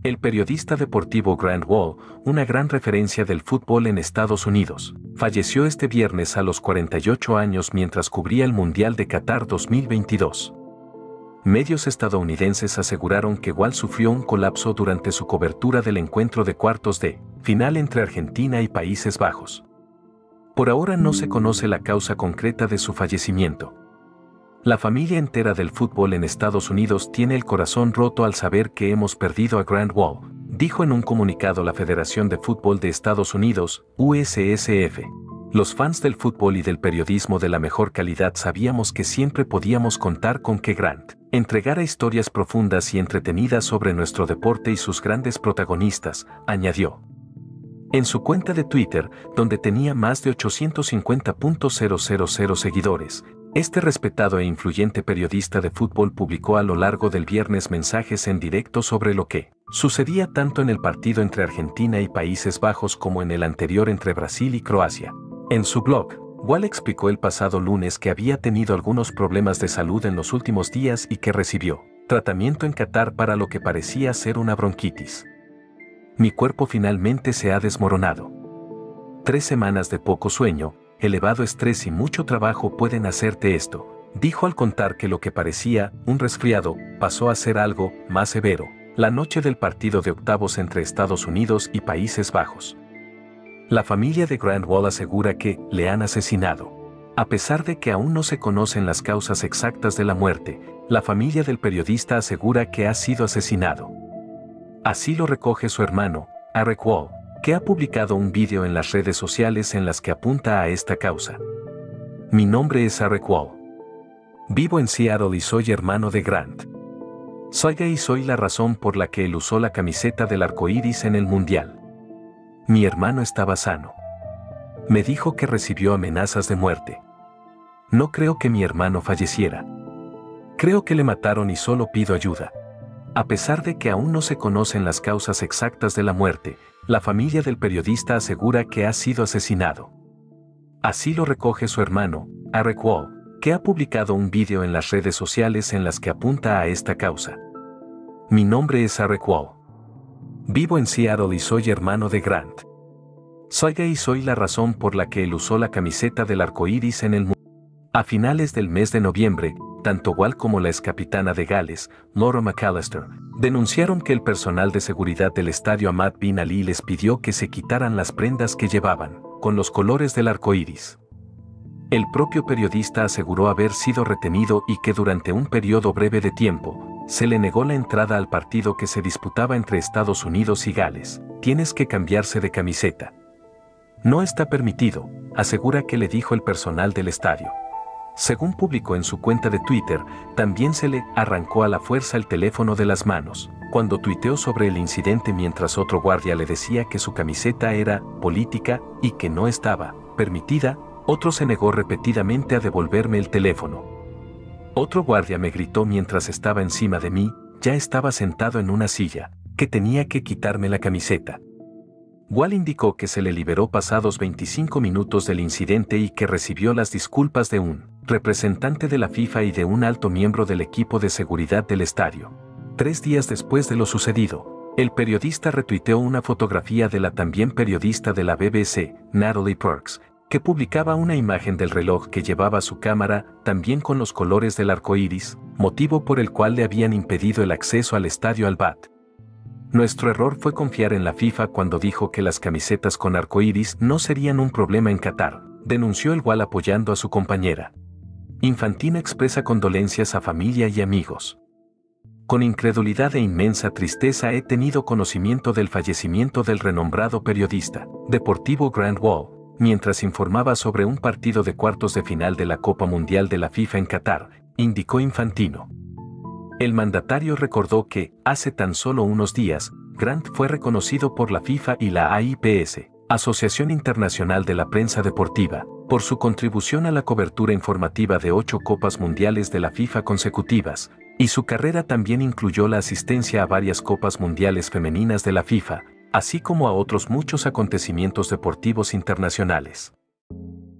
El periodista deportivo Grant Wahl, una gran referencia del fútbol en Estados Unidos, falleció este viernes a los 48 años mientras cubría el Mundial de Qatar 2022. Medios estadounidenses aseguraron que Wahl sufrió un colapso durante su cobertura del encuentro de cuartos de final entre Argentina y Países Bajos. Por ahora no se conoce la causa concreta de su fallecimiento. La familia entera del fútbol en Estados Unidos tiene el corazón roto al saber que hemos perdido a Grant Wahl, dijo en un comunicado la Federación de Fútbol de Estados Unidos, USSF. Los fans del fútbol y del periodismo de la mejor calidad sabíamos que siempre podíamos contar con que Grant entregara historias profundas y entretenidas sobre nuestro deporte y sus grandes protagonistas, añadió. En su cuenta de Twitter, donde tenía más de 850.000 seguidores, este respetado e influyente periodista de fútbol publicó a lo largo del viernes mensajes en directo sobre lo que sucedía tanto en el partido entre Argentina y Países Bajos como en el anterior entre Brasil y Croacia. En su blog, Wahl explicó el pasado lunes que había tenido algunos problemas de salud en los últimos días y que recibió tratamiento en Qatar para lo que parecía ser una bronquitis. Mi cuerpo finalmente se ha desmoronado. 3 semanas de poco sueño, elevado estrés y mucho trabajo pueden hacerte esto, dijo al contar que lo que parecía un resfriado pasó a ser algo más severo, la noche del partido de octavos entre Estados Unidos y Países Bajos. La familia de Grant Wahl asegura que le han asesinado. A pesar de que aún no se conocen las causas exactas de la muerte, la familia del periodista asegura que ha sido asesinado. Así lo recoge su hermano, Arek Wahl, que ha publicado un vídeo en las redes sociales en las que apunta a esta causa. Mi nombre es Arek Wahl. Vivo en Seattle y soy hermano de Grant. Soy gay y soy la razón por la que él usó la camiseta del arco iris en el Mundial. Mi hermano estaba sano. Me dijo que recibió amenazas de muerte. No creo que mi hermano falleciera. Creo que le mataron y solo pido ayuda. A pesar de que aún no se conocen las causas exactas de la muerte, la familia del periodista asegura que ha sido asesinado. Así lo recoge su hermano, Arek Wahl, que ha publicado un vídeo en las redes sociales en las que apunta a esta causa. Mi nombre es Arek Wahl. Vivo en Seattle y soy hermano de Grant. Soy gay y soy la razón por la que él usó la camiseta del arco iris en el mundo. A finales del mes de noviembre, tanto Wahl como la excapitana de Gales, Laura McAllister, denunciaron que el personal de seguridad del estadio Ahmad Bin Ali les pidió que se quitaran las prendas que llevaban, con los colores del arco iris. El propio periodista aseguró haber sido retenido y que durante un periodo breve de tiempo, se le negó la entrada al partido que se disputaba entre Estados Unidos y Gales. Tienes que cambiarse de camiseta. No está permitido, asegura que le dijo el personal del estadio. Según publicó en su cuenta de Twitter, también se le arrancó a la fuerza el teléfono de las manos, cuando tuiteó sobre el incidente mientras otro guardia le decía que su camiseta era política y que no estaba permitida. Otro se negó repetidamente a devolverme el teléfono. Otro guardia me gritó mientras estaba encima de mí, ya estaba sentado en una silla, que tenía que quitarme la camiseta. Wahl indicó que se le liberó pasados 25 minutos del incidente y que recibió las disculpas de un representante de la FIFA y de un alto miembro del equipo de seguridad del estadio. 3 días después de lo sucedido, el periodista retuiteó una fotografía de la también periodista de la BBC, Natalie Perks, que publicaba una imagen del reloj que llevaba su cámara, también con los colores del arco iris, motivo por el cual le habían impedido el acceso al estadio Al-Bayt. Nuestro error fue confiar en la FIFA cuando dijo que las camisetas con arco iris no serían un problema en Qatar, denunció el Wahl apoyando a su compañera. Infantino expresa condolencias a familia y amigos. Con incredulidad e inmensa tristeza he tenido conocimiento del fallecimiento del renombrado periodista deportivo Grant Wahl, mientras informaba sobre un partido de cuartos de final de la Copa Mundial de la FIFA en Qatar, indicó Infantino. El mandatario recordó que, hace tan solo unos días, Grant fue reconocido por la FIFA y la AIPS, Asociación Internacional de la Prensa Deportiva, por su contribución a la cobertura informativa de 8 Copas Mundiales de la FIFA consecutivas, y su carrera también incluyó la asistencia a varias Copas Mundiales femeninas de la FIFA, así como a otros muchos acontecimientos deportivos internacionales.